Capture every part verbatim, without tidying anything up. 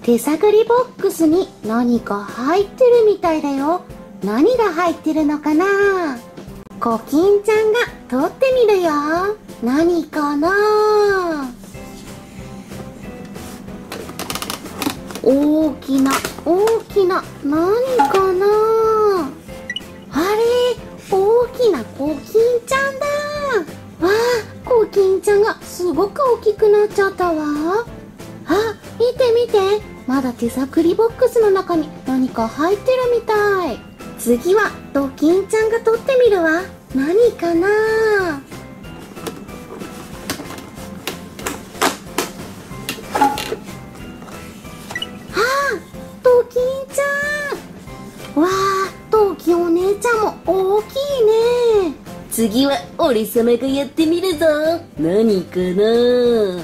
手探りボックスに何か入ってるみたいだよ。何が入ってるのかな？コキンちゃんが取ってみるよ。何かな？大きな大きな何かな？あれ、大きなコキンちゃんだ。わあ、コキンちゃんがすごく大きくなっちゃったわ。あ、見て見て、まだ手探りボックスの中に何か入ってるみたい。次はドキンちゃんが取ってみるわ。何かな？ドキンちゃん。わあ、トキお姉ちゃんも大きいね。 次は俺様がやってみるぞ。何かな？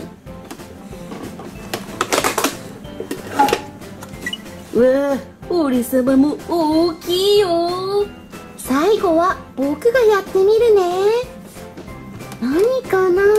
わあ、俺様も大きいよ。 最後は僕がやってみるね。何かな？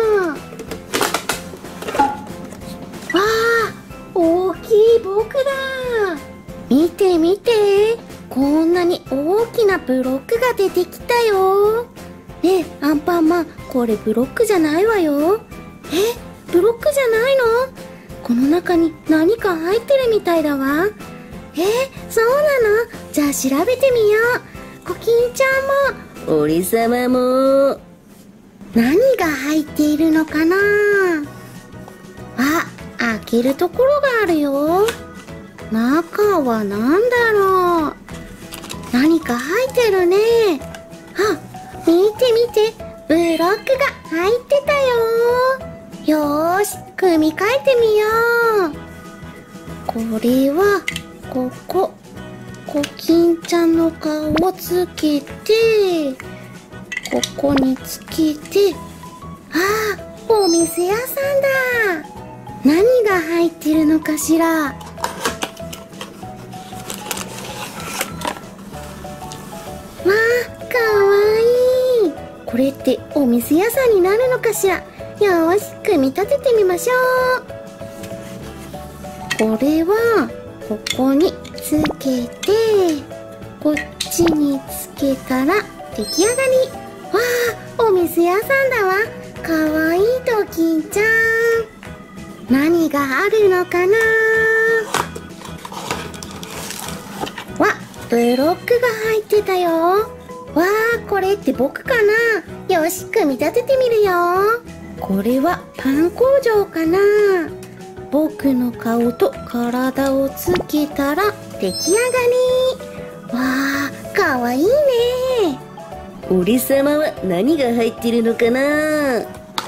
わあ、大きい僕だ。見て見て、こんなに大きなブロックが出てきたよ。ねえ、アンパンマン、これブロックじゃないわよ。え、ブロックじゃないの？この中に何か入ってるみたいだわ。え、そうなの？じゃあ調べてみよう。コキンちゃんも、 俺様も。 何が入っているのかな？あ、開けるところがあるよ。中は何だろう？何か入ってるね。あ、見て見て、ブロックが入ってたよ。よーし、組み替えてみよう。これは、ここ、コキンちゃんの顔をつけて、ここにつけて、ああ、お店屋さんだ。何が入ってるのかしら。わあ、かわいい。これってお店屋さんになるのかしら。よーし、組み立ててみましょう。これはここにつけて、こっちにつけたら出来上がり。わあ、お店屋さんだわ。かわいいドキンちゃん。何があるのかな？わ、ブロックが入ってたよ。わあ、これって僕かな？よし、組み立ててみるよ。これはパン工場かな？僕の顔と体をつけたら出来上がり。わあ、かわいいね。 俺様は何が入ってるのかな？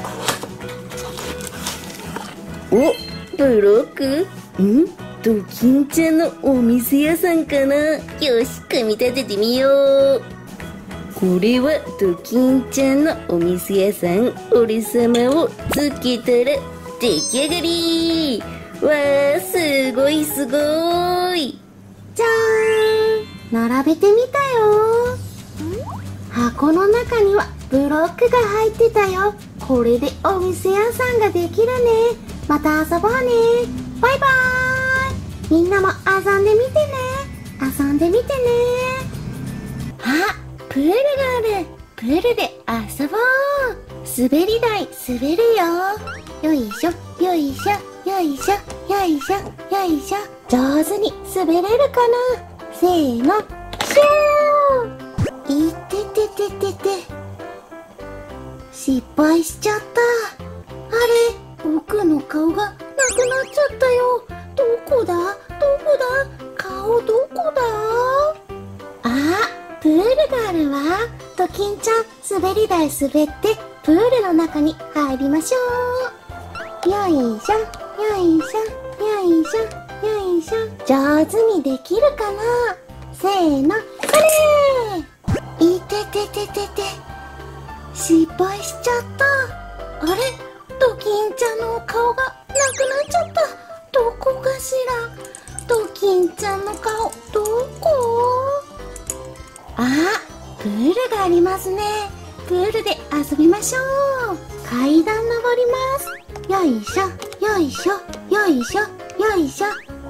お、ブロック？ん？ドキンちゃんのお店屋さんかな？よし、組み立ててみよう。これはドキンちゃんのお店屋さん。俺様をつけたら出来上がり。わー、すごいすごい。 じゃーん、並べてみたよ。箱の中にはブロックが入ってたよ。これでお店屋さんができるね。また遊ぼうね。バイバーイ。みんなも遊んでみてね。遊んでみてね。あ、プールがある。プールで遊ぼう。滑り台滑るよ。よいしょ、よいしょ、よいしょ、よいしょ、よいしょ。上手に滑れるかな？せーの、シュー。いててててて。失敗しちゃった。あれ、僕の顔がなくなっちゃったよ。どこだ？どこだ？顔どこだ？あ、プールがあるわ。ドキンちゃん、滑り台滑ってプールの中に入りましょう。よいしょ、よいしょ、よいしょ、よいしょ。上手にできるかな？せーの、それ！いててててて。失敗しちゃった。あれ？ドキンちゃんの顔がなくなっちゃった。どこかしら？ドキンちゃんの顔、どこ？あ、プールがありますね。プールで遊びましょう。階段登ります。よいしょ、よいしょ、よいしょ、よいしょ、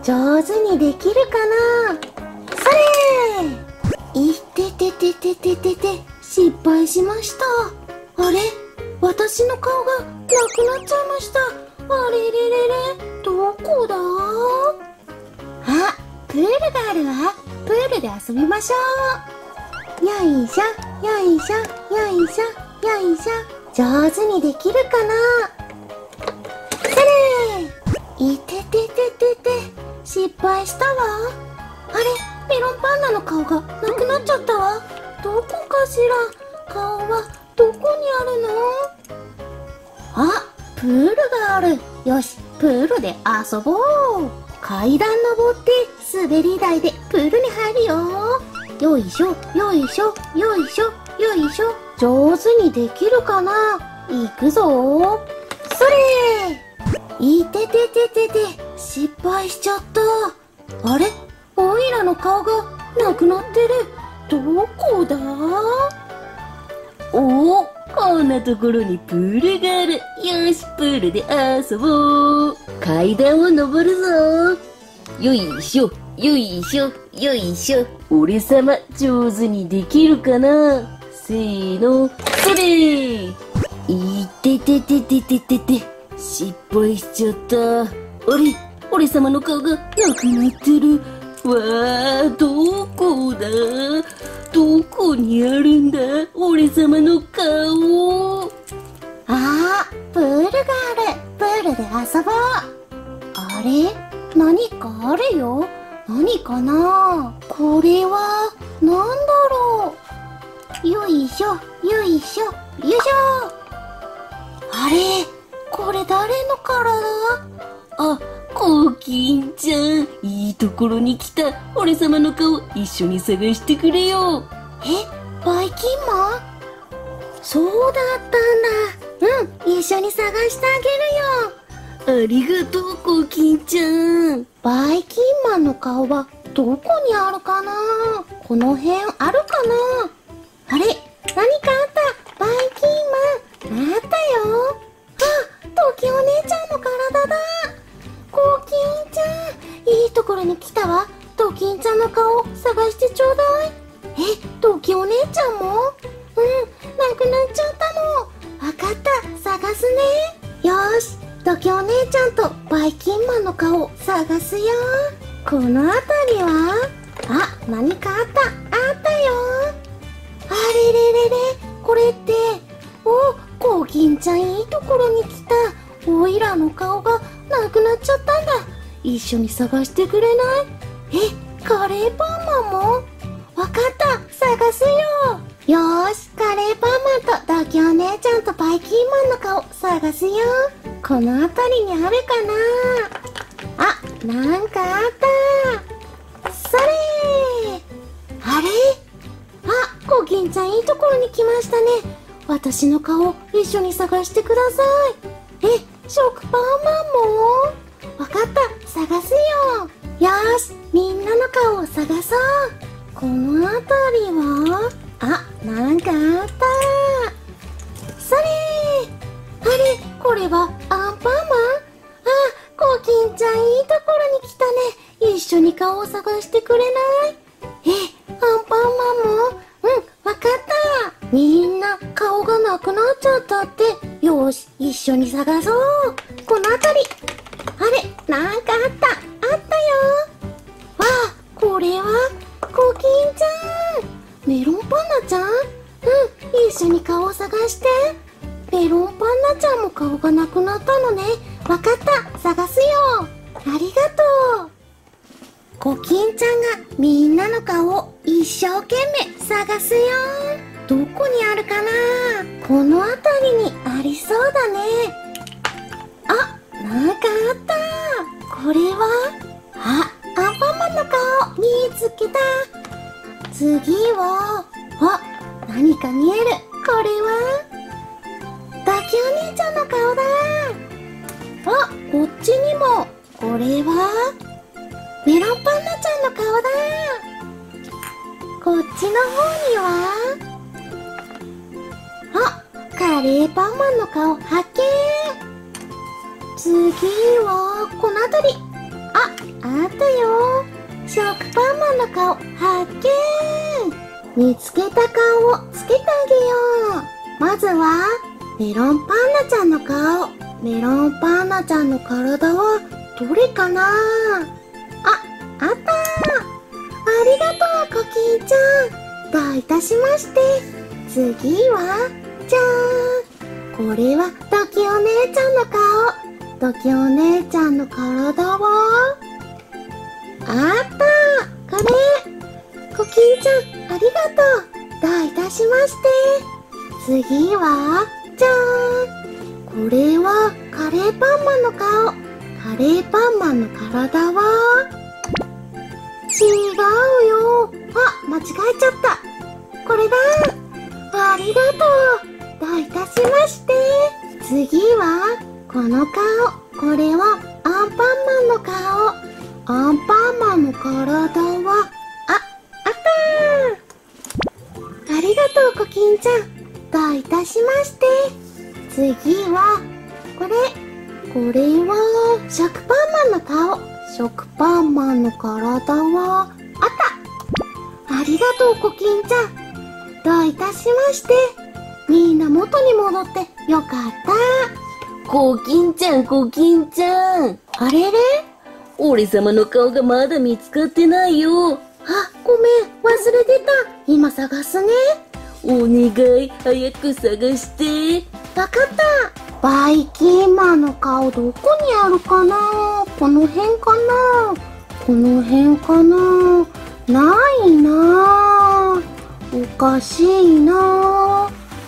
上手にできるかな。それ。いててててててて、失敗しました。あれ、私の顔がなくなっちゃいました。あれれれれ、どこだ？あ、プールがあるわ。プールで遊びましょう。よいしょ、よいしょ、よいしょ、よいしょ。上手にできるかな。それ。いててててて、失敗したわ。あれ、メロンパンナの顔がなくなっちゃったわ。どこかしら。顔はどこにあるの？あ、プールがある。よし、プールで遊ぼう。階段登って滑り台でプールに入るよ。よいしょ、よいしょ、よいしょ、よいしょ。上手にできるかな。いくぞ。それ。いててててて、失敗しちゃった。あれ、オイラの顔がなくなってる。どこだ？ おお、こんなところにプールがある。よし、プールで遊ぼう。階段を登るぞ。よいしょ、よいしょ、よいしょ。俺様、上手にできるかな。せーの、それ。いててててててて、失敗しちゃった。あれ、俺様の顔がなくなってる。わあ、どこだ？どこにあるんだ？俺様の顔。 あー、プールがある。プールで遊ぼう。あれ？何かあるよ。何かな？これは、なんだろう。よいしょ、よいしょ、よいしょ。あれ？これ誰の体？ あ、コーキンちゃん。いいところに来た。俺様の顔、一緒に探してくれよ。 え、バイキンマン？そうだったんだ。うん、一緒に探してあげるよ。 ありがとう、コーキンちゃん。 バイキンマンの顔はどこにあるかな？この辺あるかな？あれ？何かあった。バイキンマン。あったよ。あ、トキお姉ちゃんの体だ。コーキンちゃん。いいところに来たわ。トキンちゃんの顔探してちょうだい。え、トキお姉ちゃんも？うん、なくなっちゃったの。わかった。探すね。よーし。トキお姉ちゃんとバイキンマンの顔探すよ。この辺りは？あ、何かあった。あったよ。あれれれれ、これって、お、コーキンちゃんいいところに来た。オイラの顔がなくなっちゃったんだ。一緒に探してくれない？え、カレーパンマンも？わかった。探すよ。よーし、カレーパンマンとトキお姉ちゃんとバイキンマンの顔探すよ。この辺りにあるかな？あ、なんかあった。それー。あれ？あ、コキンちゃんいいところに来ましたね。私の顔一緒に探してください。え、食パンマンも？わかった。探すよ。よーし、みんなの顔を探そう。この辺りは？あ、なんかあった。それー。あれ、これはアンパンマン？あ、コキンちゃんいいところに来たね。一緒に顔を探してくれない？え、アンパンマンも？うん、わかった。みんな顔がなくなっちゃったって。よーし、一緒に探そう。この辺り。あれ、なんかあった。あったよ。わあ、これはコキンちゃん。メロンパンナちゃん？うん、一緒に顔を探して。メロンパンナちゃんも顔がなくなったのね。わかった。探すよ。ありがとう。コキンちゃんがみんなの顔を一生懸命探すよ。どこにあるかな？この辺りにありそうだね。あ、なんかあった。これは？あ、アンパンマンの顔見つけた。次は、あ、何か見える。これは？タキお姉ちゃんの顔だ。あ、こっちにも。これは？メロンパンナちゃんの顔だ。こっちの方には？あ、カレーパンマンの顔発見。次はこの辺り。 あ、あったよ。食パンマンの顔発見。見つけた顔をつけてあげよう。まずはメロンパンナちゃんの顔。メロンパンナちゃんの体はどれかな。あ、あった。ありがとうコキンちゃん。どういたしまして。次はじゃーん。これはドキお姉ちゃんの顔。ドキお姉ちゃんの体はあった。これコキンちゃんありがとう。どういたしまして。次はじゃーん。これはカレーパンマンの顔。カレーパンマンの体は違うよ。あ、間違えちゃった。これだ。ありがとう。どういたしまして。次はこの顔。これはアンパンマンの顔。アンパンマンの体はあ、あったー。ありがとうコキンちゃん。どういたしまして。次はこれ。これは食パンマンの顔。食パンマンの体はあった。ありがとうコキンちゃん。どういたしまして。みんな元に戻ってよかった。 コキンちゃん、コキンちゃん。 あれれ、 俺様の顔がまだ見つかってないよ。 あ、ごめん、忘れてた。今探すね。 お願い、早く探して。 わかった。バイキンマンの顔どこにあるかな。この辺かな。この辺かな。ないな。おかしいな。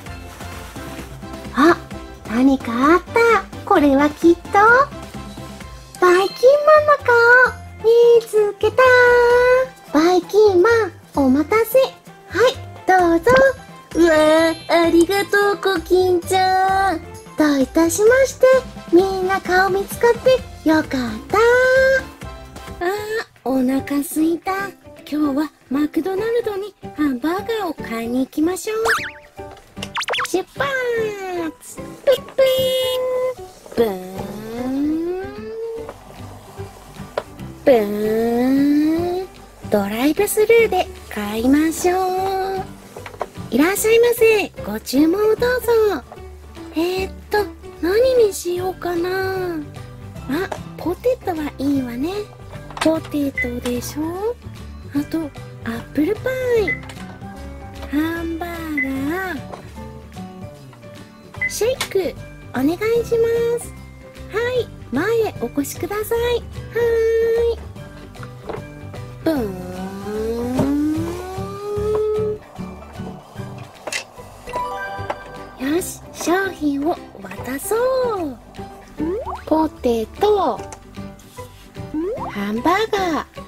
あ、何かあった。これはきっとバイキンマンの顔見つけた。バイキンマンお待たせ。はい、どうぞ。 うわー、ありがとうコキンちゃん。 どういたしまして。みんな顔見つかってよかった。あー、お腹すいた。今日はマクドナルドにハンバーガーを買いに行きましょう。出発。プップーン。ブーン。ブーン。ドライブスルーで買いましょう。いらっしゃいませ。ご注文をどうぞ。えー、っと、何にしようかな。あ、ポテトはいいわね。ポテトでしょ。あと、アップルパイ。ハンバーガー。シェイク、お願いします。はい、前へお越しください。はーい。ブーン。よし、商品を渡そう。ポテト、ハンバーガー、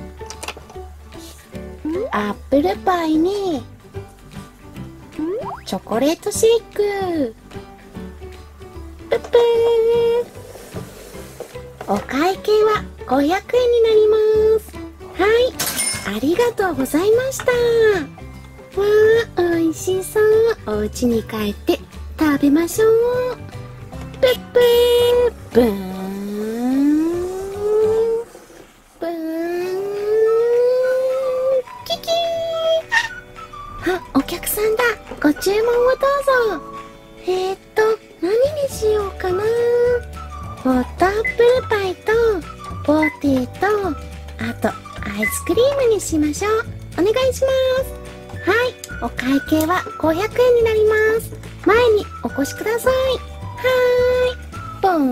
アップルパイにチョコレートシェイク。プップー。お会計はごひゃくえんになります。はい、ありがとうございました。わー、おいしそう。お家に帰って食べましょう。プップー。ブーンブーン。キキー。あ、お客さんだ。ご注文をどうぞ。えーっと、何にしようかな。ホットアップルパイとポテト、あとアイスクリームにしましょう。お願いします。はい、お会計はごひゃくえんになります。前にお越しください。はーい、ボー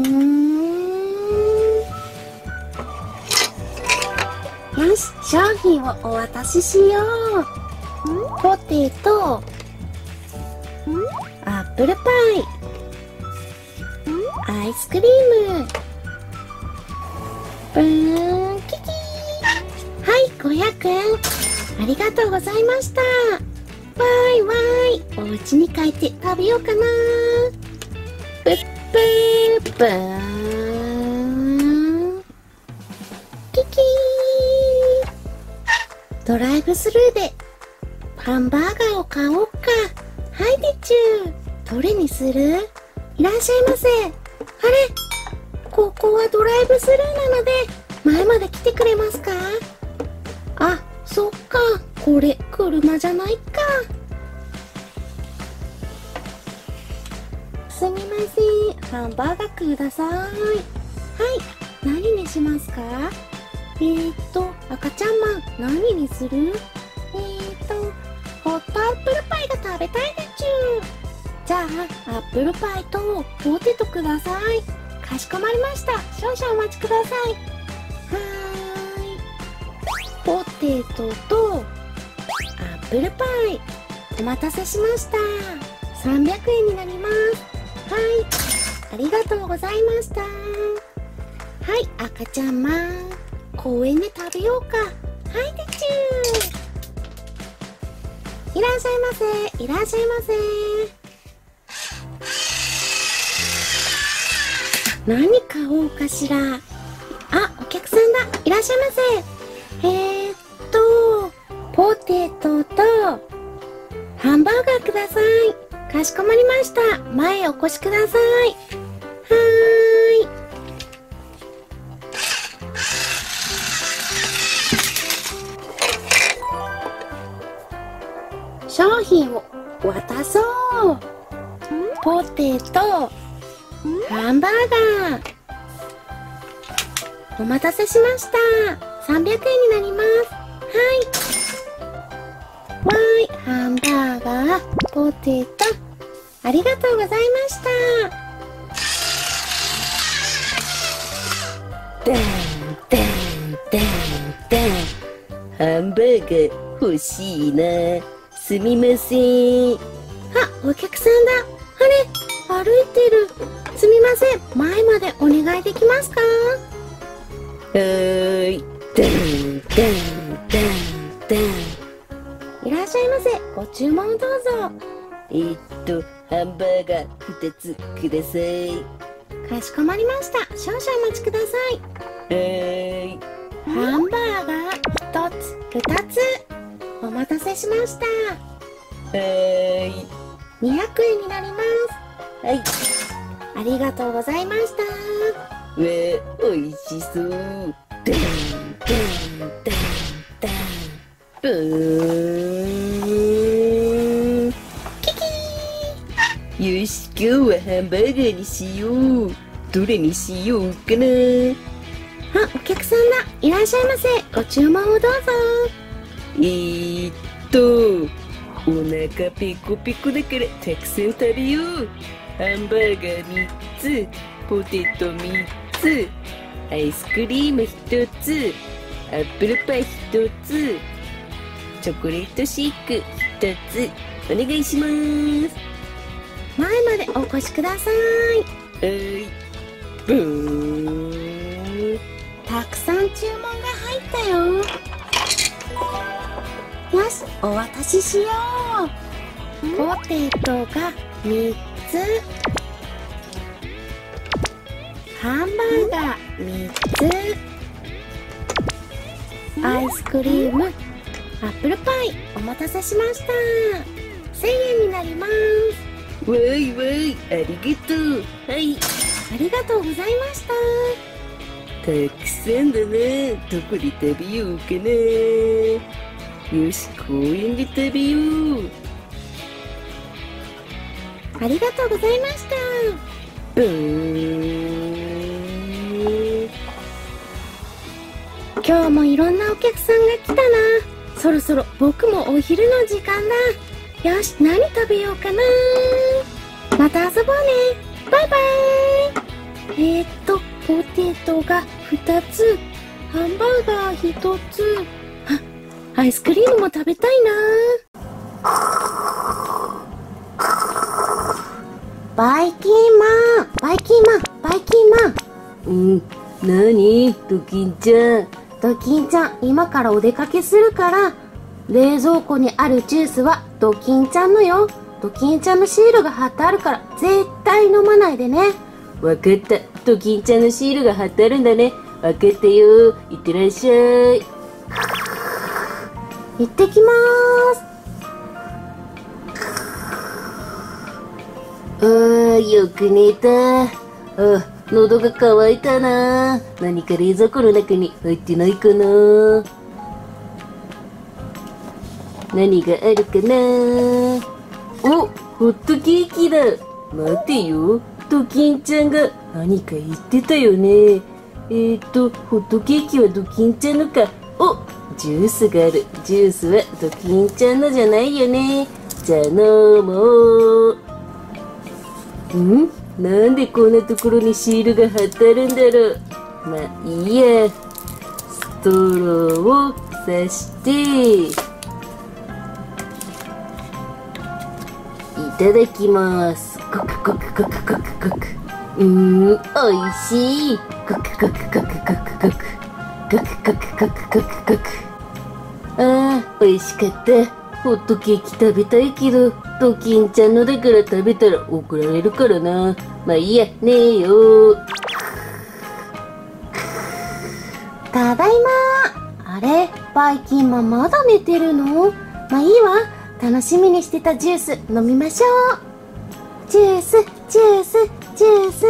ン。よし、商品をお渡ししよう。ポテト、アップルパイ、アイスクリーム、ブーン、キキー。はい、ごひゃくえん。ありがとうございました。わーいわーい。お家に帰って食べようかな。プップーブーン。キキー。ドライブスルーでハンバーガーを買おうか。はいでちゅー。どれにする？いらっしゃいませ。あれ？ここはドライブスルーなので前まで来てくれますか？あ、そっか。これ、車じゃないか。すみません。ハンバーガーください。はい。何にしますか？えーっと、赤ちゃんマン、何にする？えーっと、ホットアップルパイが食べたいでちゅ。じゃあ、アップルパイとポテトください。かしこまりました。少々お待ちください。はーい。ポテトとアップルパイ。お待たせしました。さんびゃくえんになります。はい。ありがとうございました。はい、赤ちゃんマン。公園で食べようか。はいでちゅー。いらっしゃいませ。いらっしゃいませ。何買おうかしら。あ、お客さんだ。いらっしゃいませ。えーっと、ポテトとハンバーガーください。かしこまりました。前へお越しください。はーい。商品を渡そう。ポテト、ハンバーガー。お待たせしました。さんびゃくえんになります。はい。わーい、ハンバーガー、ポテト。ありがとうございました。 ダンダンダンダン。ハンバーガー欲しいな。すみません。 あ、お客さんだ。あれ、歩いてる。すみません。前までお願いできますか？ はーい。ダンダンダンダン。 いらっしゃいませ。ご注文どうぞ。 えー、っと、ハンバーガーふたつください。 かしこまりました。少々お待ちください。 はーい。 ハンバーガーひとつ、ふたつ。お待たせしました。 はーい。 にひゃくえんになります。 はい。 ありがとうございました。 わー、おいしそう。ダンダンダンダン。ブーン。 キキー。よし、今日はハンバーガーにしよう。どれにしようかな。 あ、お客さんだ。いらっしゃいませ。ご注文をどうぞ。 えーっと、お腹ペコペコだからたくさん食べよう。ハンバーガーみっつ、ポテトみっつ、アイスクリームひとつ、アップルパイひとつ、チョコレートシェイクひとつ、お願いします。 前までお越しください。 はーい。ブーン。 たくさん注文が入ったよ。よし、お渡ししよう。ポテトがみっつ、ハンバーガーみっつ、アイスクリーム、アップルパイ、お待たせしました。せんえんになります。 わーいわーい、ありがとう。はい。 ありがとうございました。 たくさんだな。どこで食べようかな。よし、公園で食べよう。 ありがとうございました。 ブーン。 今日もいろんなお客さんが来たな。そろそろ僕もお昼の時間だ。よし、何食べようかな。また遊ぼうね。バイバイ。えー、っと、ポテトがふたつ、ハンバーガーひとつ。あ、アイスクリームも食べたいな。バイキンマン、バイキンマン、バイキンマン。 うん、なにドキンちゃん。 ドキンちゃん、今からお出かけするから、冷蔵庫にあるジュースはドキンちゃんのよ。ドキンちゃんのシールが貼ってあるから絶対飲まないでね。 わかった。ドキンちゃんのシールが貼ってあるんだね。わかったよ。いってらっしゃい。 行ってきまーす。 あー、よく寝た。あ、 喉が渇いたな。何か冷蔵庫の中に入ってないかな。何があるかな。お、ホットケーキだ。待てよ、ドキンちゃんが何か言ってたよね。えーと、ホットケーキはドキンちゃんのか。お、ジュースがある。ジュースはドキンちゃんのじゃないよね。じゃあ飲もう。ん？なんでこんなところにシールが貼ってあるんだろう。まあいいや。ストローを刺していただきます。コクコクコクコクコク。うーん、おいしい。コクコクコクコクコク。コクコクコクコクコク。ああ、美味しかった。ホットケーキ食べたいけど、ドキンちゃんのだから食べたら怒られるからな。まあいいや、ねえよ。 ただいま。あれ、バイキンマンまだ寝てるの？まあいいわ。楽しみにしてたジュース飲みましょう。ジュース、ジュース、ジュース。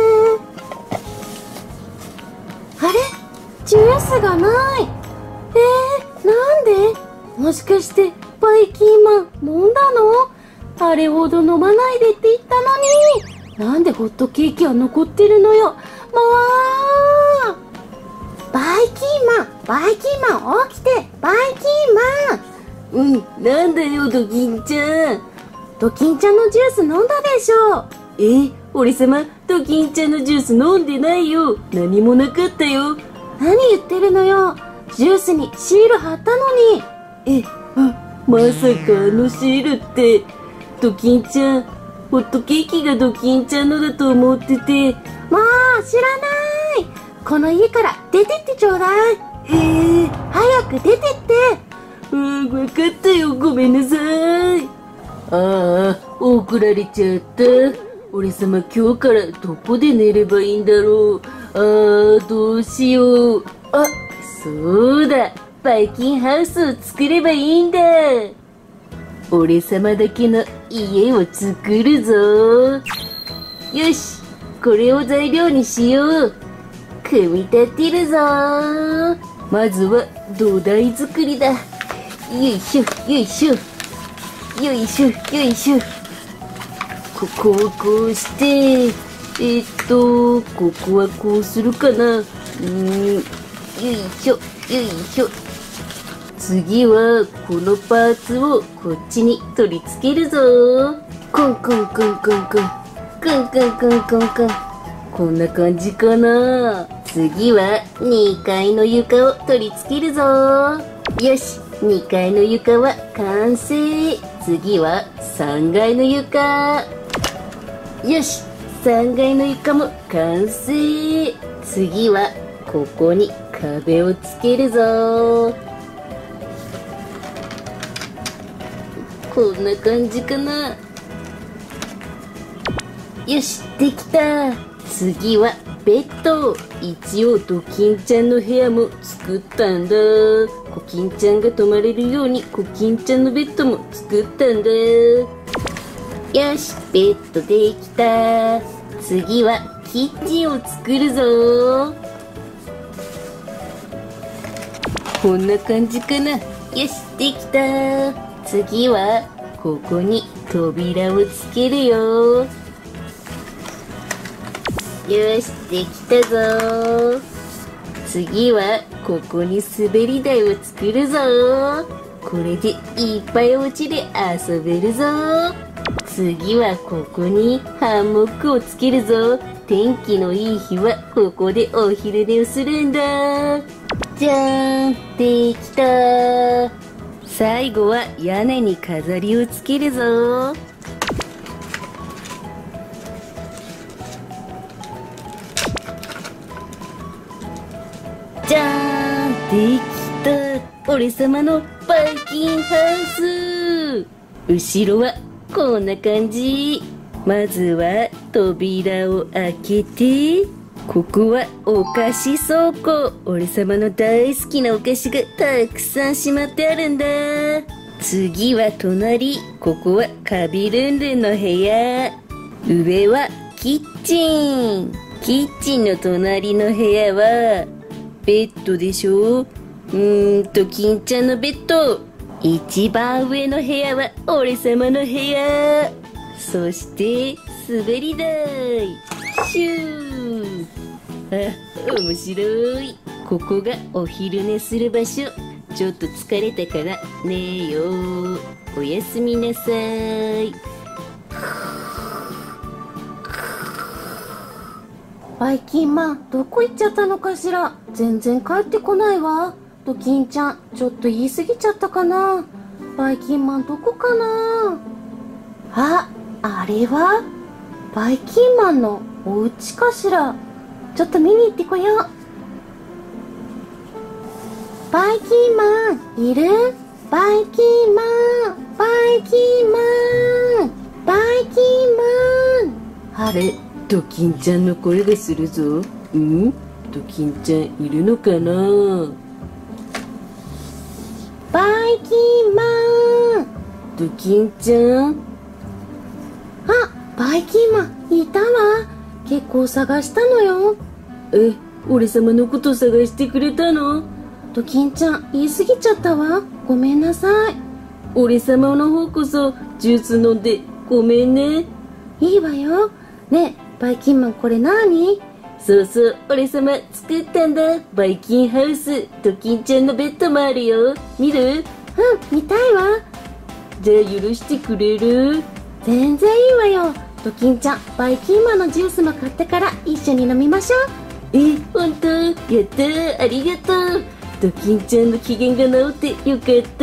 あれ？ジュースがない。えー、なんで？もしかしてバイキンマン飲んだの？あれほど飲まないでって言ったのに。なんでホットケーキは残ってるのよ。もう！バイキンマン、バイキンマン起きて、バイキンマン。 うん、なんだよドキンちゃん。 ドキンちゃんのジュース飲んだでしょ。 え、俺様、ドキンちゃんのジュース飲んでないよ。何もなかったよ。 何言ってるのよ。ジュースにシール貼ったのに。 え、あ、まさかあのシールって、ドキンちゃん、ホットケーキがドキンちゃんのだと思ってて。 もう知らない。この家から出てってちょうだい。 えー、 早く出てって。 うん、わかったよ。ごめんなさい。ああ、怒られちゃった。俺様今日からどこで寝ればいいんだろう。ああ、どうしよう。あ、そうだ。バイキンハウスを作ればいいんだ。俺様だけの家を作るぞ。よし、これを材料にしよう。組み立てるぞ。まずは土台作りだ。よいしょ、よいしょ。よいしょ、よいしょ。ここをこうして、えー、っと、ここはこうするかな。うーん、よいしょ、よいしょ。次はこのパーツをこっちに取り付けるぞ。コンコンコンコンコン。コンコンコンコンコン。こんな感じかな。次はにかいの床を取り付けるぞ。よし、にかいの床は完成。次はさんがいの床。よし、さんがいの床も完成。次はここに壁をつけるぞ。こんな感じかな。よし、できた。次はベッド。一応ドキンちゃんの部屋も作ったんだ。コキンちゃんが泊まれるようにコキンちゃんのベッドも作ったんだ。よし、ベッドできた。次はキッチンを作るぞ。こんな感じかな。よし、できた。次はここに扉をつけるよ。よし、できたぞ。次はここに滑り台を作るぞ。これでいっぱいお家で遊べるぞ。次はここにハンモックをつけるぞ。天気のいい日はここでお昼寝をするんだ。じゃーん、できた。最後は屋根に飾りをつけるぞ。じゃーん、できた。俺様のバイキンハウス。後ろはこんな感じ。まずは扉を開けて、ここはお菓子倉庫。俺様の大好きなお菓子がたくさんしまってあるんだ。次は隣。ここはカビルンルンの部屋。上はキッチン。 キッチンの隣の部屋はベッドでしょ。うーんと金ちゃんのベッド。一番上の部屋は俺様の部屋。そして滑り台。シュー。あ、面白い。ここがお昼寝する場所。ちょっと疲れたから寝えよ。おやすみなさい。 バイキンマン、どこ行っちゃったのかしら。全然帰ってこないわ。ドキンちゃん、ちょっと言い過ぎちゃったかな。バイキンマンどこかな。あ、あれはバイキンマンのお家かしら。ちょっと見に行ってこよう。バイキンマンいる？バイキンマン、バイキンマン、バイキンマン。 あれ、ドキンちゃんの声がするぞ。ん？ドキンちゃんいるのかな？ バイキンマン。 ドキンちゃん？ あ、バイキンマンいたわ。結構探したのよ。 え、俺様のこと探してくれたの？ ドキンちゃん言い過ぎちゃったわ。ごめんなさい。 俺様の方こそジュース飲んでごめんね。 いいわよ。ねえ、バイキンマンこれ何？ そうそう、俺様作ったんだ。バイキンハウス。ドキンちゃんのベッドもあるよ。見る？ うん、見たいわ。 じゃあ許してくれる？ 全然いいわよ。ドキンちゃん、バイキンマンのジュースも買ったから一緒に飲みましょう。 え、ほんと？やったー、ありがとう。ドキンちゃんの機嫌が治ってよかった。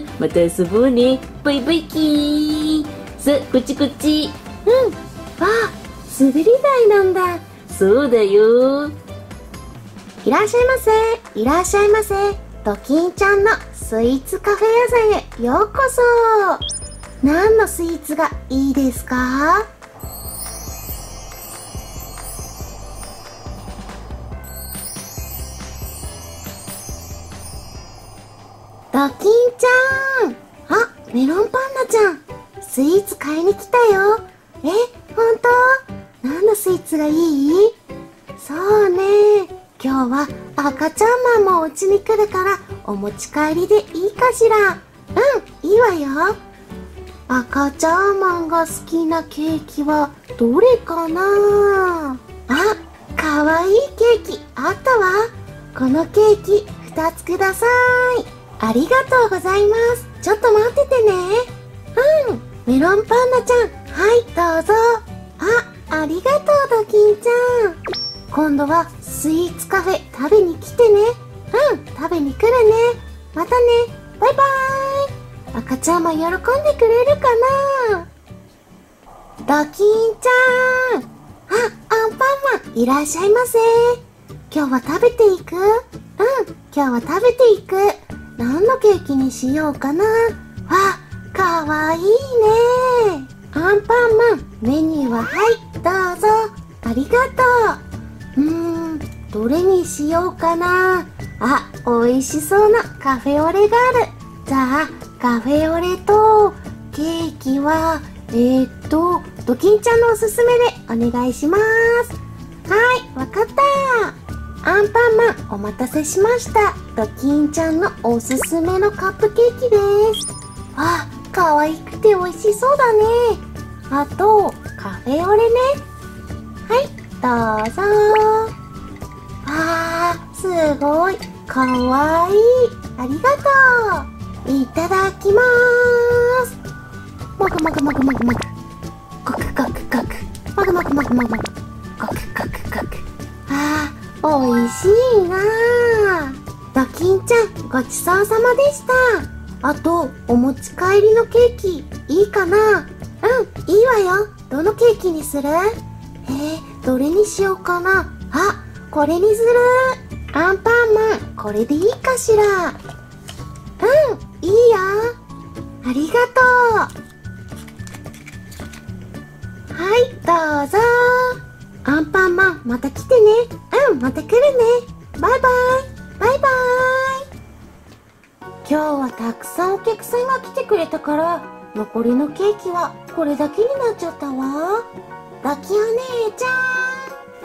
また遊ぼうね。バイバイキーン。さあ、こっちこっち。 うん。わあ、滑り台なんだ。 そうだよ。 いらっしゃいませ。いらっしゃいませ。ドキンちゃんのスイーツカフェ屋さんへようこそ。何のスイーツがいいですか？ドキンちゃん。あ、メロンパンナちゃん。スイーツ買いに来たよ。え、ほんと？何のスイーツがいい？そうね。今日は赤ちゃんマンもお家に来るからお持ち帰りでいいかしら。うん、いいわよ。赤ちゃんマンが好きなケーキはどれかな？あ、かわいいケーキあったわ。このケーキふたつください。ありがとうございます。ちょっと待っててね。うん、メロンパンナちゃん、はいどうぞ。あ、ありがとうドキンちゃん。今度はスイーツカフェ食べに来てね。うん、食べに来るね。またね。バイバーイ。赤ちゃんも喜んでくれるかな？ドキンちゃん。あ、アンパンマンいらっしゃいませ。今日は食べていく？うん、今日は食べていく。何のケーキにしようかな。わ、かわいいね。アンパンマン、メニューははい、どうぞ。ありがとう。うーん、どれにしようかな。あ、美味しそうなカフェオレがある。じゃあ、カフェオレとケーキは、えーっと、ドキンちゃんのおすすめでお願いします。はい、わかった。アンパンマン、お待たせしました。ドキンちゃんのおすすめのカップケーキです。わあ、可愛くて美味しそうだね。あと、カフェオレね。はい、どうぞ。わあ、すごい、かわいい。ありがとう。いただきまーす。もぐもぐもぐもぐもぐ。ごくごくごく。もぐもぐもぐもぐ。ごくごくごく。ああ、おいしいなあ。ドキンちゃん、ごちそうさまでした。あと、お持ち帰りのケーキ、いいかな？うん、いいわよ。どのケーキにする？えー、どれにしようかな。あ、これにする。アンパンマン、これでいいかしら。うん、いいよ。ありがとう。はい、どうぞ。アンパンマン、また来てね。うん、また来るね。バイバイ。バイバイ。今日はたくさんお客さんが来てくれたから、残りのケーキはこれだけになっちゃったわ。ドキお姉ちゃん。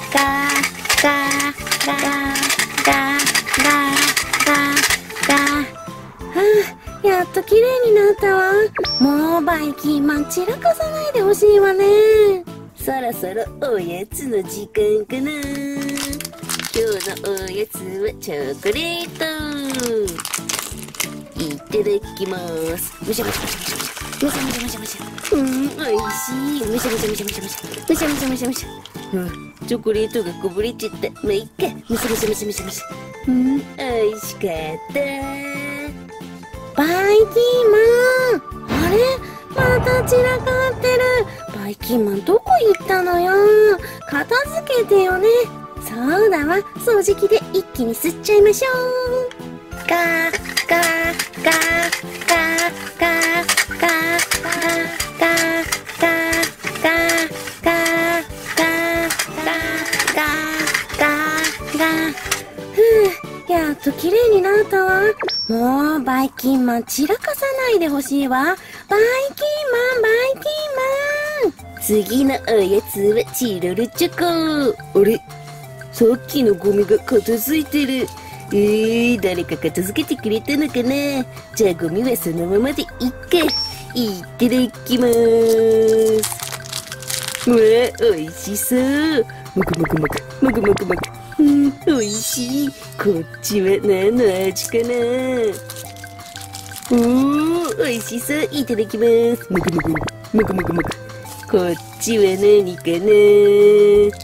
ガガガガガガガ。はあ、やっと綺麗になったわ。もうバイキンマン散らかさないでほしいわね。 そろそろおやつの時間かな。今日のおやつはチョコレート。いただきます。むしゃむしゃむしゃむしゃ。 むしゃむしゃむしゃむしゃ。うん、おいしい。むしゃむしゃむしゃむしゃむしゃ。むしゃむしゃむしゃむしゃ。うん、チョコレートがこぼれちゃった。まあ、いっか。むしゃむしゃむしゃむしゃむしゃ。うん、おいしかった。 バイキンマン、あれまた散らかってる。バイキンマンどこ行ったのよ。片付けてよね。そうだわ、掃除機で一気に吸っちゃいましょう。ガーガーガーガーガーガーガーガーガーガーガーガーガーガーガーガー。ふう、やっと綺麗になったわ。もうバイキンマン散らかさないでほしいわ。バイキンマンバイキンマン。 次のおやつはチロルチョコ。あれ、さっきのゴミが片付いてる。えー、誰か片付けてくれたのかな。じゃあゴミはそのままでいっか。いただきまーす。うわ、おいしそう。もぐもぐもぐもぐもぐもぐ。うん、おいしい。こっちは何の味かな。おー、おいしそう。いただきます。もぐもぐもぐもぐもぐもぐ。こっちは何かな。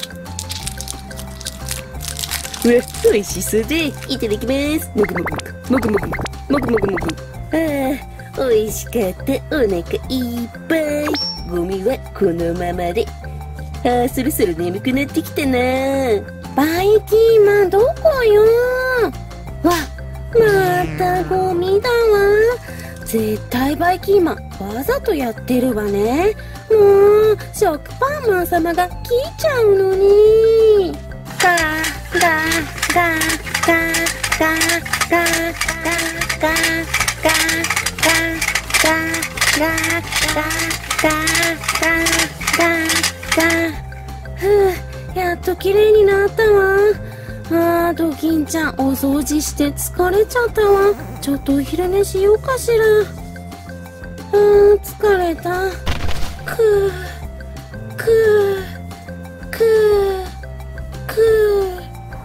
うわ、美味しそうで、いただきます。もぐもぐもぐもぐもぐもぐもぐもぐ。ああ、美味しかった。お腹いっぱい。ゴミはこのままで。ああ、そろそろ眠くなってきたな。 バイキンマンどこよ。わ、またゴミだわ。絶対バイキンマンわざとやってるわね。もう食パンマン様が来ちゃうのに。ガーガーガーガーガーガーガーガーガーガーガーガーガーガーガーガーガー。ふう、やっと綺麗になったわ。あー、ドキンちゃんお掃除して疲れちゃったわ。ちょっとお昼寝しようかしら。あー、疲れた。くーくーくーくー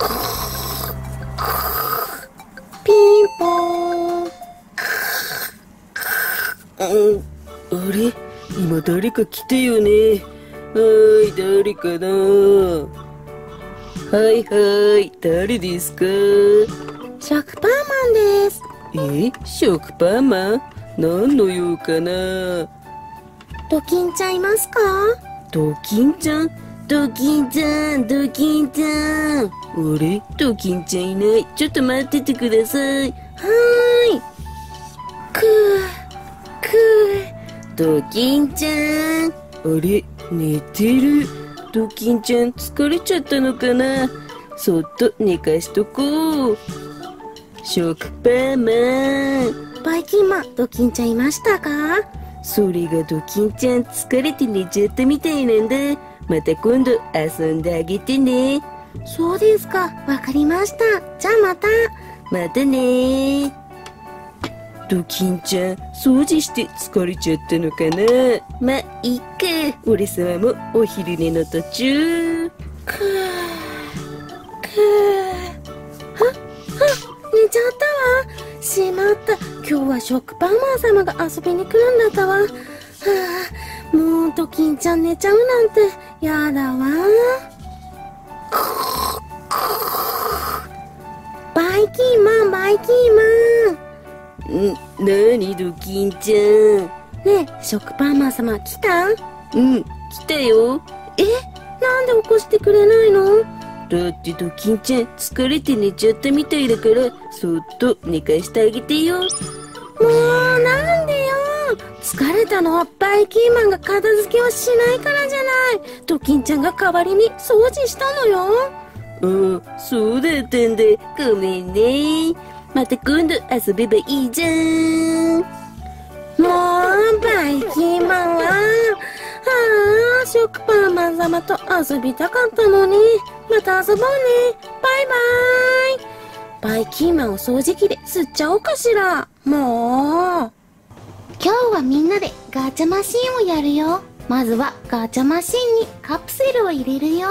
ピンポーン。 うん、あれ、今誰か来たよね。はーい、誰かな。はいはい、誰ですか。 食パンマンです。 え、食パンマン、何の用かな。 ドキンちゃんいますか。 ドキンちゃん、ドキンちゃん、ドキンちゃん。あれ、ドキンちゃんいない。ちょっと待っててください。 はーい。くーくー。ドキンちゃん。あれ、寝てる。ドキンちゃん疲れちゃったのかな。そっと寝かしとこう。食パンマン。 ー。バイキンマン、ドキンちゃんいましたか。 それがドキンちゃん疲れて寝ちゃったみたいなんだ。また今度遊んであげてね。 そうですか、わかりました。じゃあまた。 またね。ドキンちゃん掃除して疲れちゃったのかな。まあいいか、俺様もお昼寝の途中。 くーくー。はっはっ、寝ちゃったわ。しまった、今日は食パンマン様が遊びに来るんだったわ。はあ、もうドキンちゃん寝ちゃうなんてやだわ。バイキンマンバイキンマン。 ん、なにドキンちゃん。 ねえ、食パンマン様来た？ うん、来たよ。 え、なんで起こしてくれないの？ だってドキンちゃん疲れて寝ちゃったみたいだから、そっと寝かしてあげてよ。もうなんでよ。疲れたのはバイキンマンが片付けをしないからじゃない。ドキンちゃんが代わりに掃除したのよ。 ああ、そうだったんだ。ごめんね。また今度遊べばいいじゃん。 もうバイキンマンは、ああ、食パンマン様と遊びたかったのに。また遊ぼうね。バイバイ。バイキンマンを掃除機で吸っちゃおうかしら。もう。今日はみんなでガチャマシンをやるよ。まずはガチャマシンにカプセルを入れるよ。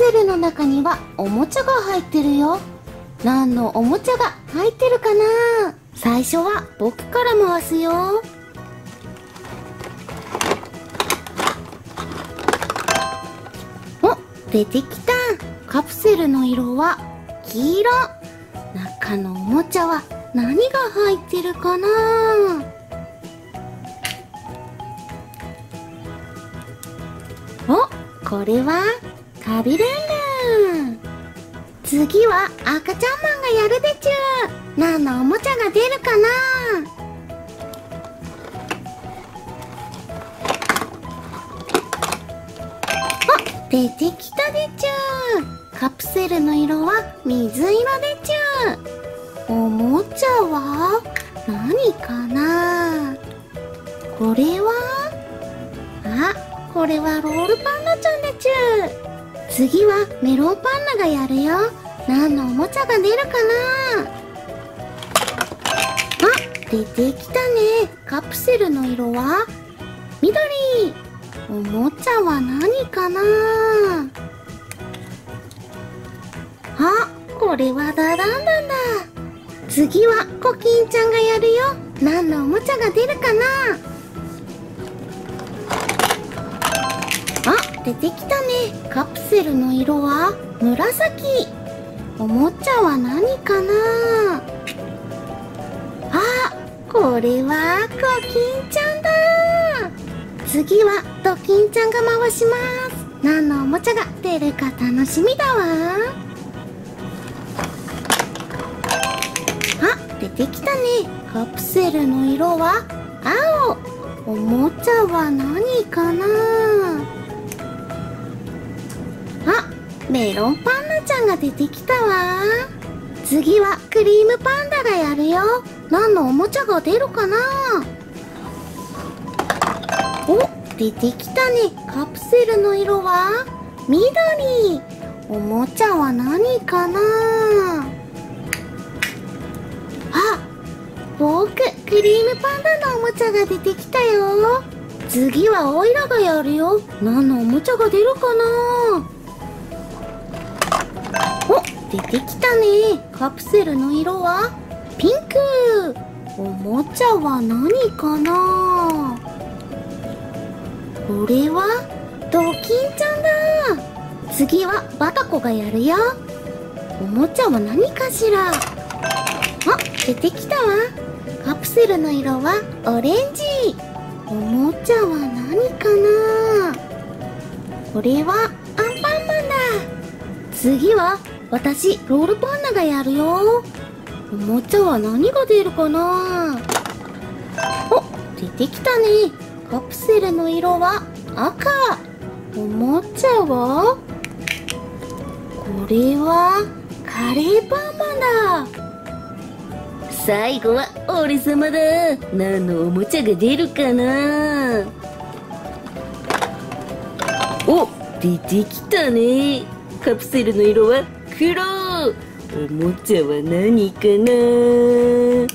セルの中にはおもちゃが入ってるよ。何のおもちゃが入ってるかな？最初は僕から回すよ。お、出てきた。カプセルの色は黄色。中のおもちゃは何が入ってるかな？お、これはカビルンルン。次は赤ちゃんマンがやるでちゅ。何のおもちゃが出るかな？あ、出てきたでちゅ。カプセルの色は水色でちゅ。おもちゃは何かな？これは、あ、これはロールパンナちゃんでちゅ。次はメロンパンナがやるよ。何のおもちゃが出るかな？あ、出てきたね。カプセルの色は緑。おもちゃは何かな？あ、これはダダンダンだ。次はコキンちゃんがやるよ。何のおもちゃが出るかな？あ、出てきたね。カプセルの色は紫。おもちゃは何かな？あ、これはコキンちゃんだ。次はドキンちゃんが回します。何のおもちゃが出るか楽しみだわ。あ、出てきたね。カプセルの色は青。おもちゃは何かな？あ、メロンパンナちゃんが出てきたわ。次はクリームパンダがやるよ。何のおもちゃが出るかな？お、出てきたね。カプセルの色は緑。おもちゃは何かな？あ、僕、クリームパンダのおもちゃが出てきたよ。次はオイラがやるよ。何のおもちゃが出るかな？お、出てきたね。カプセルの色はピンク。おもちゃは何かな？これはドキンちゃんだ。次はバタコがやるよ。おもちゃは何かしら？あ、出てきたわ。カプセルの色はオレンジ。おもちゃは何かな？これはアンパンマンだ。次は私ロールパンナがやるよ。おもちゃは何が出るかな？お、出てきたね。カプセルの色は赤。おもちゃはこれはカレーパンマンだ。 最後は俺様だ。何のおもちゃが出るかな？お、出てきたね。カプセルの色は黒。おもちゃは何かな？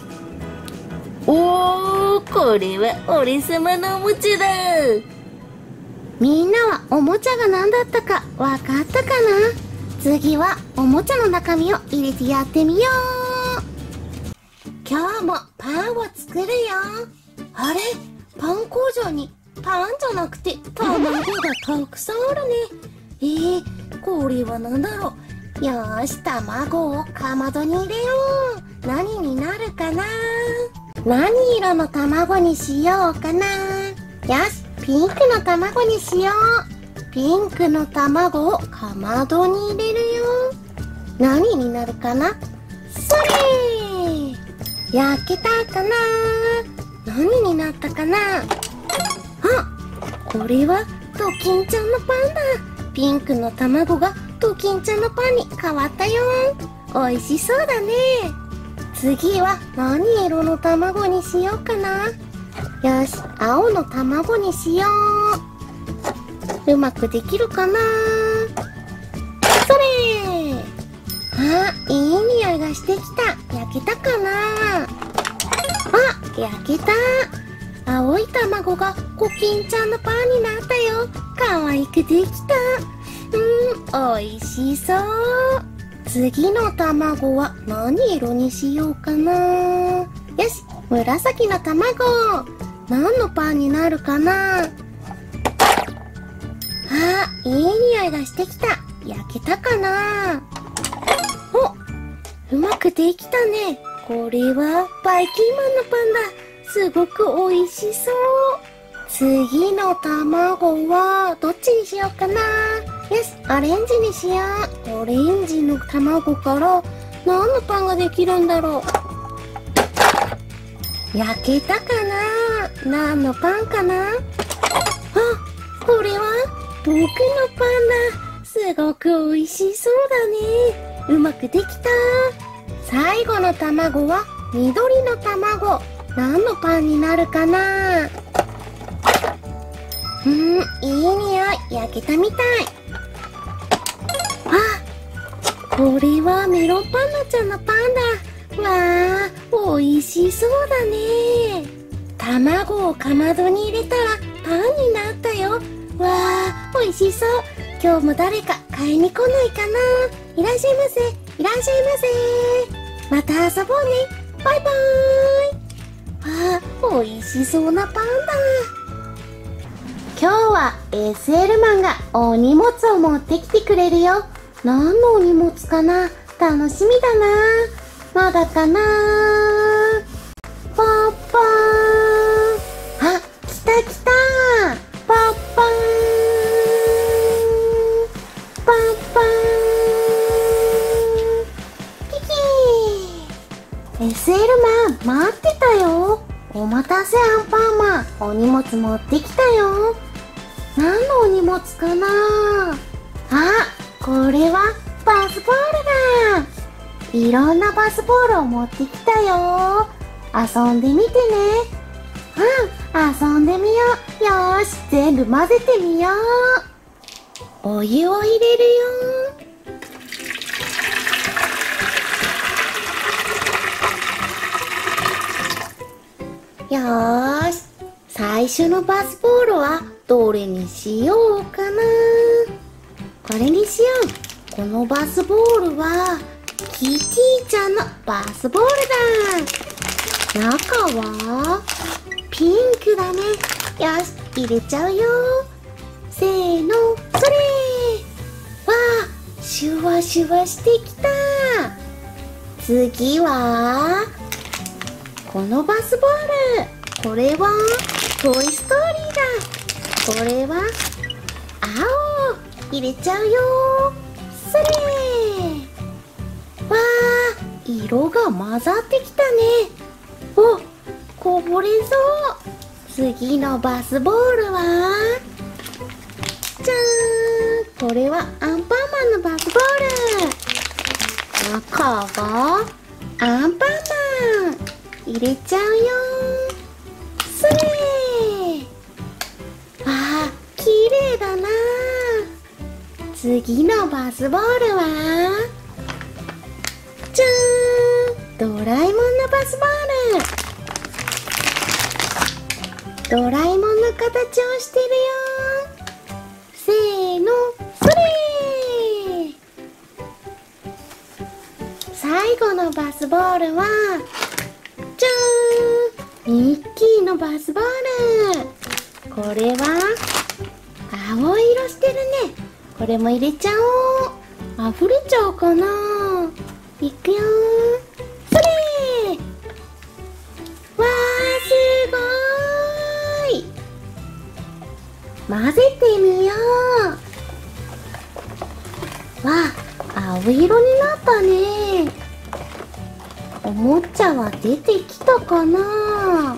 おー、これは俺様のおもちゃだ。 みんなはおもちゃが何だったかわかったかな？次はおもちゃの中身を入れてやってみよう。今日もパンを作るよ。あれ？パン工場にパンじゃなくて卵がたくさんあるね。えー、これは何だろう？よーし、卵をかまどに入れよう。何になるかな？何色の卵にしようかな？よし、ピンクの卵にしよう。ピンクの卵をかまどに入れるよ。何になるかな？それ！焼けたかな？何になったかな？あ、これはドキンちゃんのパンだ。ピンクの卵がドキンちゃんのパンに変わったよ。おいしそうだね。次は何色の卵にしようかな。よし、青の卵にしよう。うまくできるかな？それ！あ、いい匂いがしてきた。焼けたかな？あ、焼けた。青い卵がコキンちゃんのパンになったよ。かわいくできた。 うん、おいしそう。次の卵は何色にしようかな。よし、紫の卵。何のパンになるかな。あ、いい匂いがしてきた。焼けたかな。お、うまくできたね。これはバイキンマンのパンだ。すごく美味しそう。次の卵はどっちにしようかな。よし、オレンジにしよう。オレンジの卵から何のパンができるんだろう。焼けたかな。何のパンかな。あ、これは僕のパンだ。すごく美味しそうだね。うまくできた。最後の卵は緑の卵。何のパンになるかな。うん、いい匂い。焼けたみたい。あ、これはメロンパンナちゃんのパンだ。わあ、美味しそうだね。卵をかまどに入れたらパンになったよ。わあ、美味しそう。今日も誰か買いに来ないかな。いらっしゃいませ。いらっしゃいませ。また遊ぼうね。バイバーイ。わあ、美味しそうなパンだ。今日は エスエル マンがお荷物を持ってきてくれるよ。何のお荷物かな。楽しみだな。まだかな。パッパーン。あ、来た来た。パッパーン。パッパーン。キキー。エスエル マン、待ってたよ。お待たせアンパンマン。お荷物持ってきたよ。何のお荷物かな。あ、これはバスボールだ。いろんなバスボールを持ってきたよ。遊んでみてね。うん、遊んでみよう。よーし、全部混ぜてみよう。お湯を入れるよ。よーし、最初のバスボールはどれにしようかな。これにしよう。このバスボールはキティちゃんのバスボールだ。中はピンクだね。よし、入れちゃうよ。せーの、それ。わあ、シュワシュワしてきた。次はこのバスボール。これはトイストーリーだ。これは青。入れちゃうよ。それ。わあ、色が混ざってきたね。お、こぼれそう。次のバスボールはじゃーん。これはアンパンマンのバスボール。中がアンパンマン。入れちゃうよ。それ。あー、綺麗だな。次のバスボールはじゃーん。ドラえもんのバスボール。ドラえもんの形をしてるよ。せーの、それ。最後のバスボールはじゃーん。ミッキーのバスボール。これは青色してるね。これも入れちゃおう。溢れちゃうかな。いくよー。それ。わー、すごーい。混ぜてみよう。わあ、青色になったね。おもちゃは出てきたかな。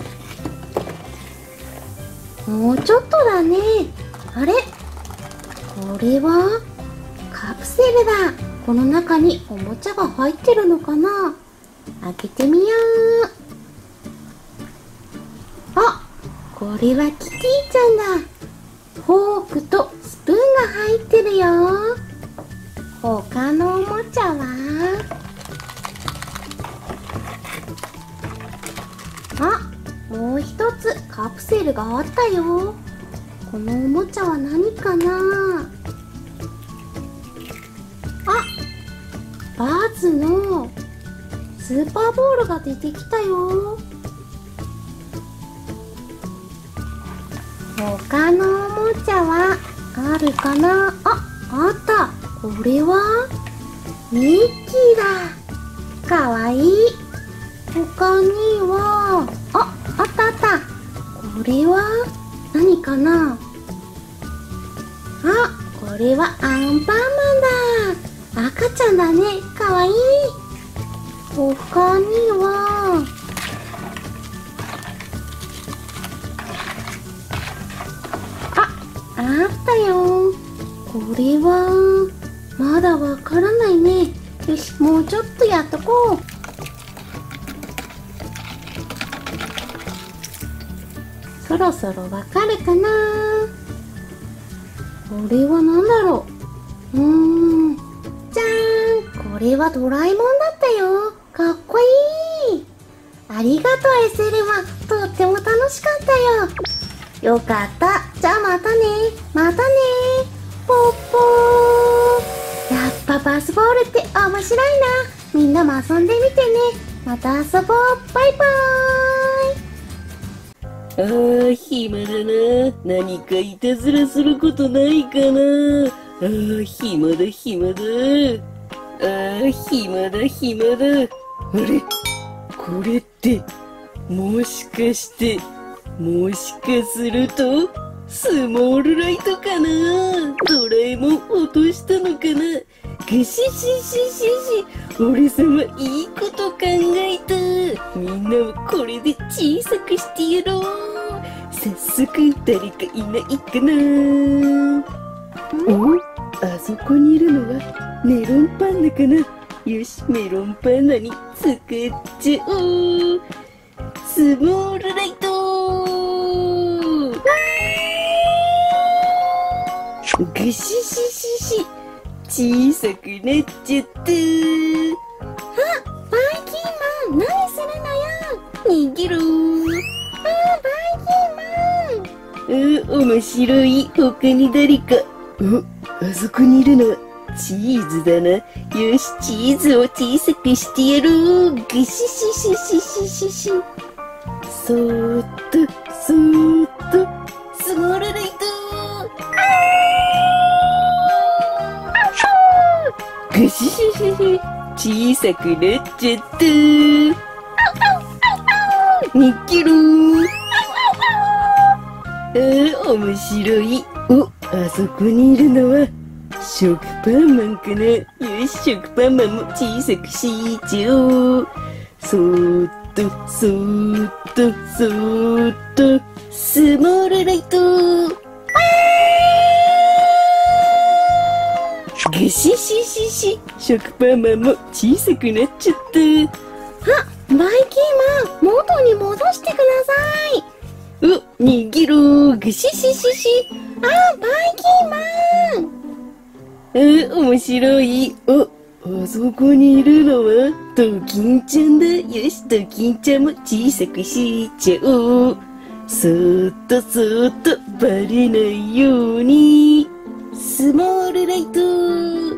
もうちょっとだね。あれ、これはカプセルだ。この中におもちゃが入ってるのかな。開けてみよう。あ、これはキティちゃんだ。フォークとスプーンが入ってるよ。他のおもちゃはあ、もう一つカプセルがあったよ。このおもちゃは何かな。 つのスーパーボールが出てきたよ。他のおもちゃはあるかな。あ、あった。これはミッキーだ。かわいい。他には、あ、あったあった。これは何かな。あ、これはアンパンマンだ。赤ちゃんだね。かわいい。他には、あ、あったよ。これはまだわからないね。よし、もうちょっとやっとこう。そろそろわかるかな。これは何だろう。うーん、じゃーん。これはドラえもんだったよ。かっこいい。ありがとう エスエルワン。とっても楽しかったよ。よかった。じゃあまたね。またね。ポッポー。やっぱバスボールって面白いな。みんなも遊んでみてね。また遊ぼう。バイバーイ。 あー、暇だな。何かいたずらすることないかな。あー、暇だ暇だ。あー、暇だ暇だ。あれ、これってもしかしてもしかするとスモールライトかな。ドラえもん落としたのかな。ぐししししし、俺様いいこと考えた。みんなもこれで小さくしてやろう。早速誰かいないかな。お、あそこにいるのはメロンパンダかな。よし、メロンパンダに使っちゃおう。スモールライト。ぐしししし、小さくなっちゃった。 あ、バイキンマン、何するのよ。 逃げろ。 あ、バイキンマン。 あ、面白い。他に誰か。お、あそこにいるのはチーズだな。よし、チーズを小さくしてやろう。ぐししししししし。そーっと、そーっと、スモールライト。ぐしししし、小さくなっちゃった。逃げろー。あー、面白い。お、あそこにいるのは食パンマンかな。よし、食パンマンも小さくしちゃおう。そーっと、そーっと、そーっと、スモールライト。ぐしししし、食パンマンも小さくなっちゃった。 あ、バイキンマン、元に戻してください。 お、逃げろー。ぐしししし。 あ、バイキンマン。 あー、面白い。お、あそこにいるのはドキンちゃんだ。よし、ドキンちゃんも小さくしちゃおう。そーっとそーっとバレないようにスモールライト。あー、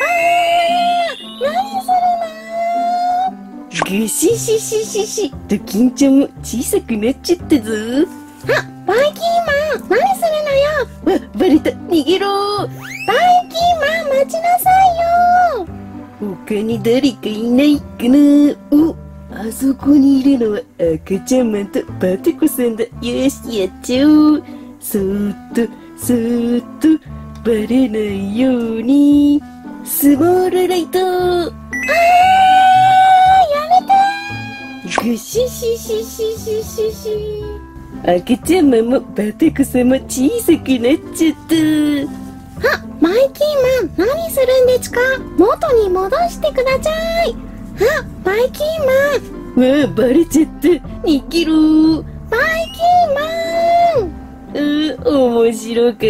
何するの。 ぐししししし、ドキンちゃんも小さくなっちゃったぞ。 あ、バイキンマン、何するのよ。 わ、バレた。逃げろー。 バイキンマン、待ちなさいよ。 他に誰かいないかな。お、あそこにいるのは赤ちゃんマンとパテコさんだ。よし、やっちゃおう。そーっとそーっとバレないようにスモールライト。あー、やめて。ぐししししししし。赤ちゃんマンもパテコさんも小さくなっちゃった。 あ、マイキーマン、何するんですか。元に戻してください。あ、マイキーマン。 わあ、バレちゃった。逃げろー。 バイキーマン。 あー、面白かった。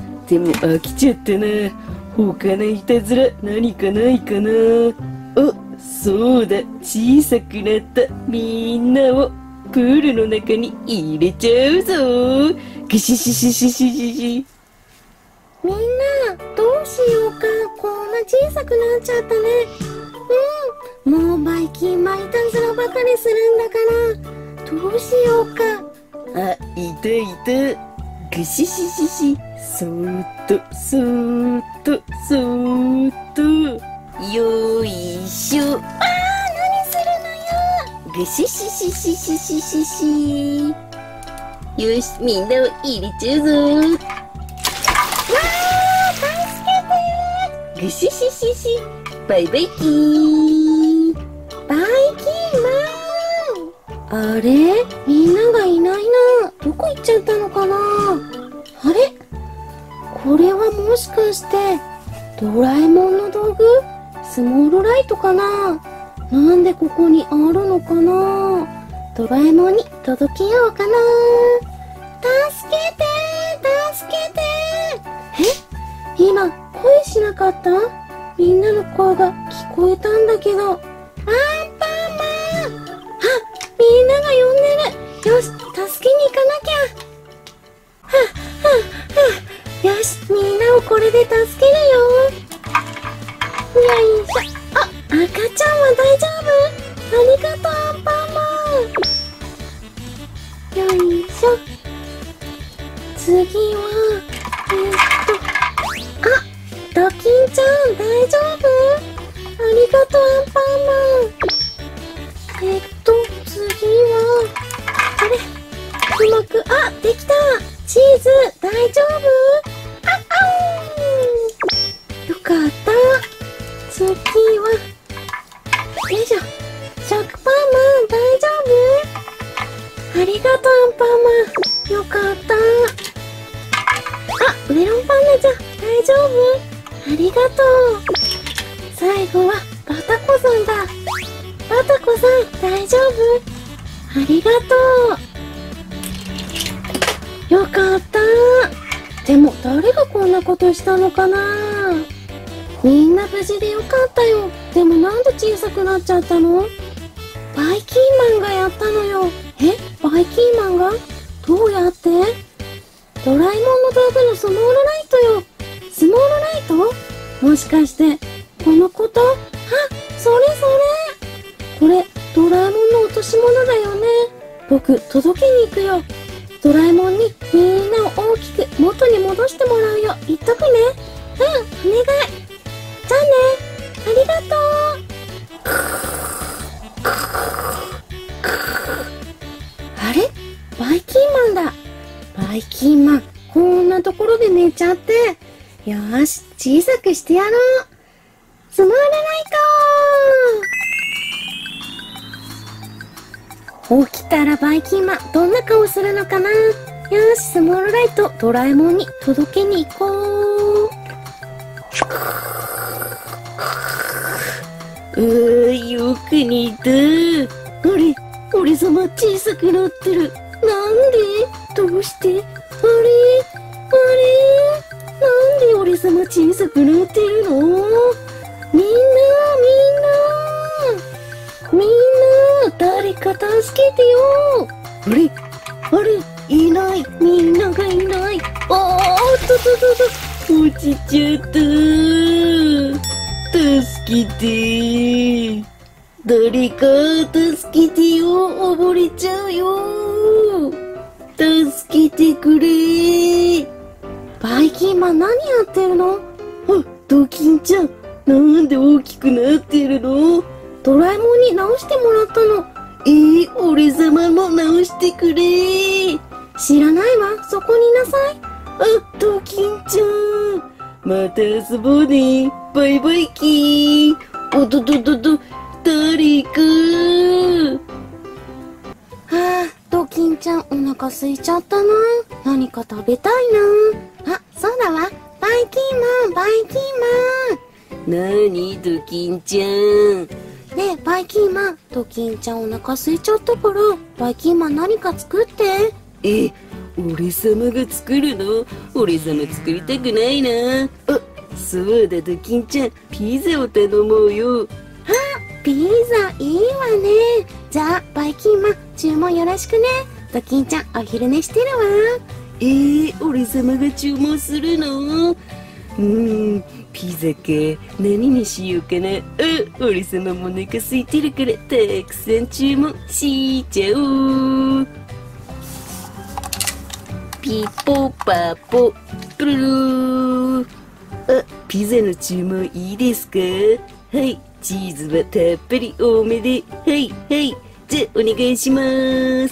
でも飽きちゃったな。他のいたずら何かないかな。お、そうだ。小さくなったみんなをプールの中に入れちゃうぞ。ぐししししししし。 みんな、どうしようか。こんな小さくなっちゃったね。 うん、もうバイキンマンいたずらばかりするんだから、どうしようか。 あ、いたいた。ぐしししし、そーっと、そーっと、そーっと。よいしょ。あー、 何するのよ。 ぐしししししししし。よし、みんなを入れちゃうぞ。わー、 助けて。 ぐしししし。バイバイキーン。 バイキンマン。あれ、みんながいないな。どこ行っちゃったのかな。あれ、これはもしかしてドラえもんの道具、スモールライトかな。なんでここにあるのかな。ドラえもんに届けようかな。助けて助けて。え、今声しなかった？みんなの声が聞こえたんだけど。アンパンマン。あ、みんなが呼んでる。よし、助けに行かなきゃ。はぁ、はぁ、はぁ。よし、みんなをこれで助けるよ。よいしょ。あ、赤ちゃんは大丈夫？ありがとう、アンパンマン。よいしょ。次は、えっと、あ、ドキンちゃん大丈夫？ありがとう、アンパンマン。えっと、次は、あれ、うまく、あ、できた。チーズ大丈夫？あ、あん。よかった。次は、よいしょ。食パンマン大丈夫？ありがとう、アンパンマン。よかった。あ、メロンパンナちゃん大丈夫？ありがとう。最後はバタコさんだ。バタコさん大丈夫？ありがとう。よかった。でも誰がこんなことしたのかな。みんな無事でよかったよ。でもなんで小さくなっちゃったの？バイキンマンがやったのよ。え、バイキンマンが？どうやって？ドラえもんの道具のスモールライトよ。スモールライト？もしかしてこのこと？あ、それそれ。これドラえもんの落とし物だよね。僕届けに行くよ。ドラえもんにみんなを大きく元に戻してもらうよ。言っとくね。うん、お願い。じゃあね。ありがとう。あれ？バイキンマンだ。バイキンマン、こんなところで寝ちゃって。よーし、小さくしてやろう。スモールライト。起きたらバイキンマン、どんな顔するのかな。よーし、スモールライト、ドラえもんに届けに行こう。 うー、よく似た。あれ、俺様小さくなってる。なんで？どうして？あれ？あれ？なんで俺様小さくなってるの？みんな、みんな、みんな、誰か助けてよ。あれ？あれ？いない。みんながいない。あーっとととと、落ちちゃった。助けて。誰か助けてよ。溺れちゃうよ。助けてくれ。 バイキンマン何やってるの？ あ、ドキンちゃん、なんで大きくなってるの？ ドラえもんに直してもらったの。 えー、俺様も直してくれ。 知らないわ、そこにいなさい。 あ、ドキンちゃん、また遊ぼうね。バイバイキー。おどどどど、誰か。 はあ、ドキンちゃんお腹空いちゃったな。何か食べたいな。あ、そうだわ。バイキンマン、バイキンマン。 なに、ドキンちゃん。 ねえ、バイキンマン、ドキンちゃんお腹空いちゃったから、バイキンマン何か作って。 え、俺様が作るの？俺様作りたくないな。あ、そうだ、ドキンちゃん、ピザを頼もうよ。 あ、ピザいいわね。じゃあ、バイキンマン、注文よろしくね。ドキンちゃん、お昼寝してるわ。 えー、俺様が注文するの？うーん、 ピザか。何にしようかな。あ、俺様もお腹空いてるからたくさん注文しちゃおう。ピポパポプルルー。あ、ピザの注文いいですか？はい、チーズはたっぷり多めで。はいはい、じゃあお願いします。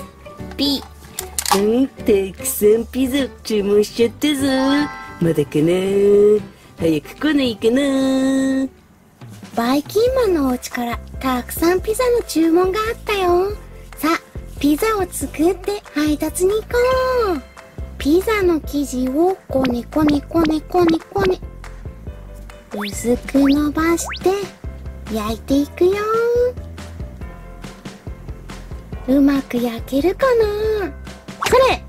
ピうん、たくさんピザ注文しちゃったぞ。まだかな。早く来ないかな。 バイキンマンのお家からたくさんピザの注文があったよ。さあ、ピザを作って配達に行こう。ピザの生地をこねこねこねこねこね。薄く伸ばして焼いていくよ。うまく焼けるかな。それ。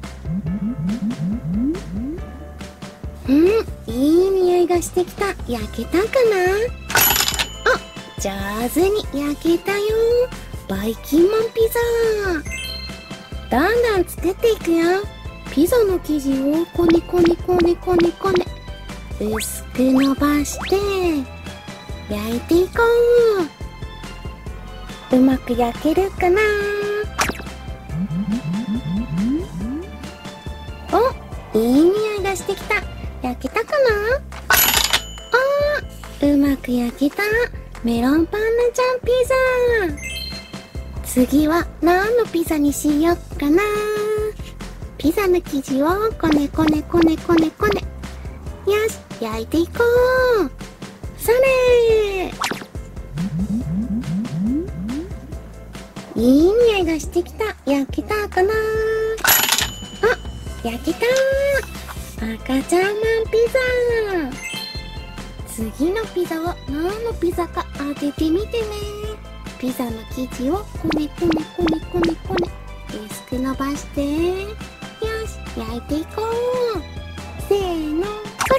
うん、いい匂いがしてきた。焼けたかな。あ、上手に焼けたよ。バイキンマンピザ。どんどん作っていくよ。ピザの生地をこねこねこねこねこね。薄く伸ばして焼いていこう。うまく焼けるかな。お、いい匂いがしてきた。焼けたかな。あー、うまく焼けた。メロンパンナちゃんピザ。次は何のピザにしよっかな。ピザの生地をこねこねこねこねこね。よし、焼いていこう。それー。いい匂いがしてきた。焼けたかな。あ、焼けたー。赤ちゃんマンピザ。次のピザは何のピザか当ててみてね。ピザの生地をこねこねこねこねこね。薄く伸ばして。よし、焼いていこう。せーの、それ。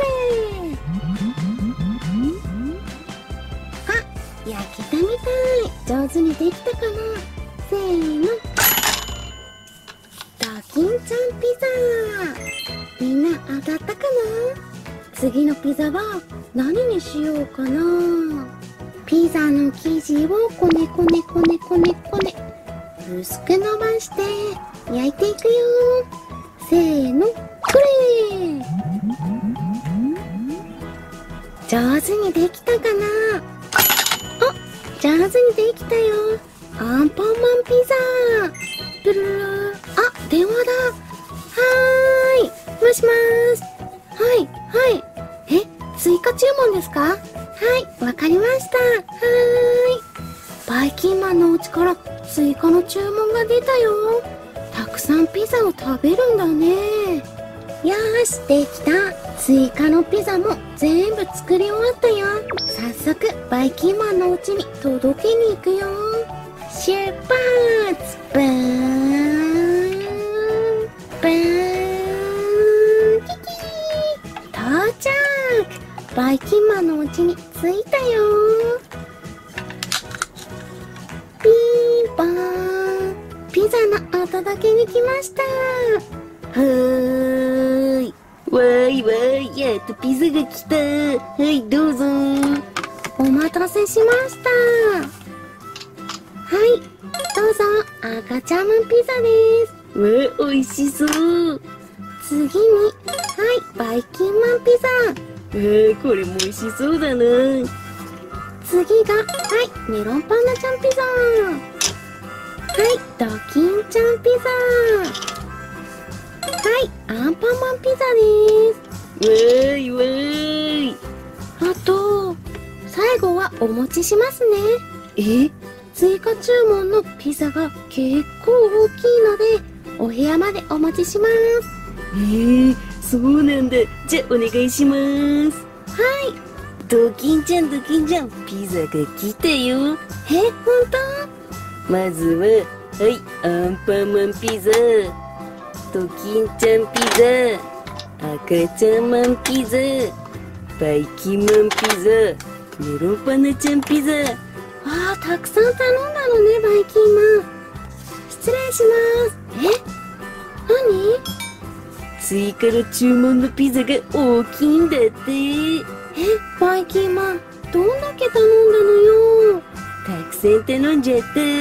あ、焼けたみたい。上手にできたかな。せーの。ドキンちゃんピザ。みんな当たったかな。次のピザは何にしようかな。ピザの生地をこねこねこねこねこね。薄く伸ばして焼いていくよ。せーの、これ。上手にできたかな。あ、上手にできたよ。アンパンマンピザ。プルルル。あ、電話だ。はーい、もしもーし。はいはい。え、追加注文ですか。はい、わかりました。はーい。バイキンマンのお家から追加の注文が出たよ。たくさんピザを食べるんだね。よーし、できた。追加のピザも全部作り終わったよ。早速バイキンマンのお家に届けに行くよ。出発。バーンバーン、キキー。到着。バイキンマンのお家に着いたよ。ピンポーン。ピザのお届けに来ました。 はーい。わーいわーい、やっとピザが来た。はい、どうぞ。 お待たせしました。はい、どうぞ。赤ちゃんマンピザです。 わー、おいしそう。 次に、はい、バイキンマンピザ。 わー、これも美味しそうだな。 次が、はい、メロンパンナちゃんピザ。はい、ドキンちゃんピザ。はい、アンパンマンピザです。 わーいわーい。 あと、最後はお持ちしますね。 え？ 追加注文のピザが結構大きいので、お部屋までお持ちします。 えー、そうなんだ。じゃあお願いします。 はい。 ドキンちゃんドキンちゃん、ピザが来たよ。 え、ほんと？ まずは、はい、アンパンマンピザ。ドキンちゃんピザ、赤ちゃんマンピザ、バイキンマンピザ、メロンパンナちゃんピザ。 あー、たくさん頼んだのね、バイキンマン。失礼します。え？何？ 安いから注文のピザが大きいんだって。 え、バイキンマン、どんだけ頼んだのよ。 たくさん頼んじゃった。 はい、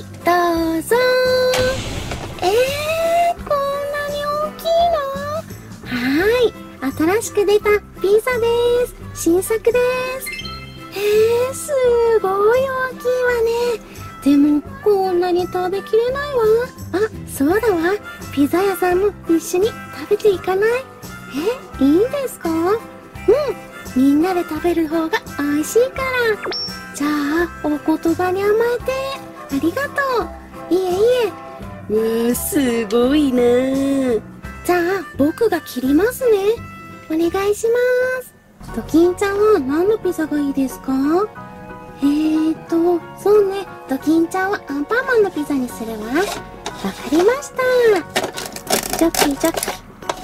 どうぞ。えー、こんなに大きいの？はーい、新しく出たピザです。新作です。えー、すごい大きいわね。でも、こんなに食べきれないわ。あ、そうだわ。ピザ屋さんも一緒に食べていかない？え、いいんですか？うん、みんなで食べる方が美味しいから。じゃあ、お言葉に甘えて、ありがとう。いえいえ。 うわ、すごいな。 じゃあ、僕が切りますね。お願いします。ドキンちゃんは何のピザがいいですか？えーと、そうね。ドキンちゃんはアンパンマンのピザにするわ。わかりました。ジョキジョキ。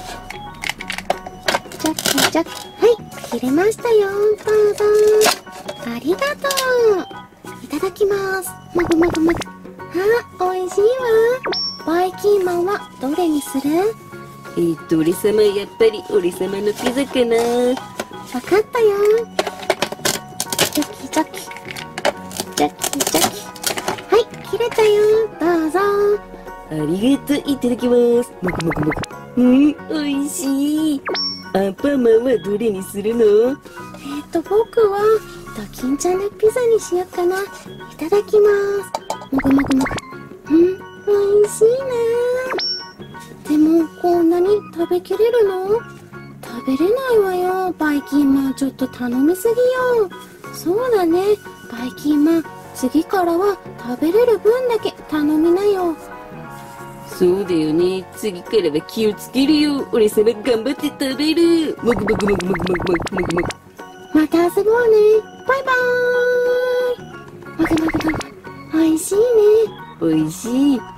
ジョキジョキ。はい、切れましたよ。どうぞ。ありがとう。いただきます。もぐもぐもぐ。あ、美味しいわ。バイキンマンはどれにする？ えーっと、俺様、やっぱり俺様のピザかな。 わかったよ。ジョキジョキ。ジョキジョキ。はい、切れたよ。どうぞ。 ありがとう、いただきます。もぐもぐもぐ。うん、美味しい。アンパンマンはどれにするの？ えーと、僕はドキンちゃんのピザにしようかな。いただきます。もぐもぐもぐ。うん、美味しいね。でも、こんなに食べきれるの？食べれないわよ。バイキンマン、ちょっと頼みすぎよ。そうだね。バイキンマン、次からは食べれる分だけ頼みなよ。 そうだよね。次からは気をつけるよ。俺様頑張って食べる。もぐもぐもぐもぐもぐもぐもぐもぐ。 また遊ぼうね。バイバーイ。もぐもぐもぐ。美味しいね。 美味しい。